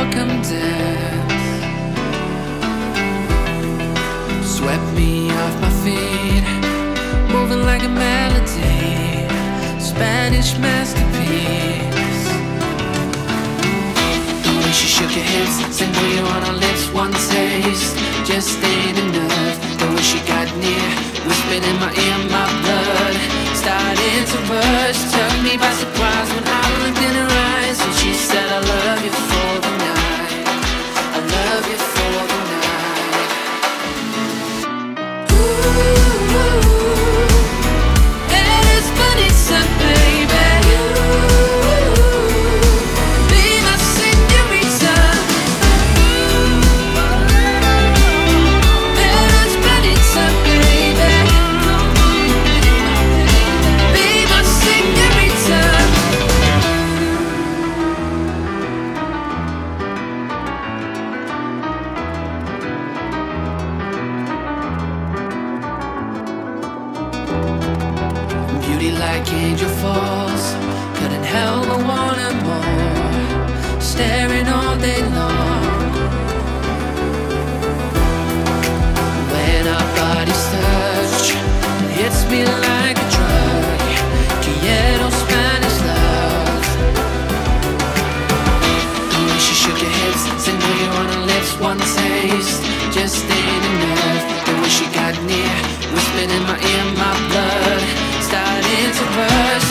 welcome dance swept me off my feet, moving like a melody, Spanish masterpiece. The way she shook her hips, said "Know you on her lips, one taste just ain't enough." The way she got near, whispered in my ear, my blood started to rush. Took me by surprise when I looked in her eyes, and she said, "I love you for the night, I love you for the night." Ooh, eres bonita, baby. Be my señorita. Eres bonita, baby. Be my señorita. Beauty like angel falls, couldn't help but wanting more, staring all day long. When our bodies touch, it hits me like a drug. Quiero Spanish love. The way she shook her hips, said "Know you on her lips, one taste just ain't enough." The way she got near, whispered in my ear, my blood started to rush.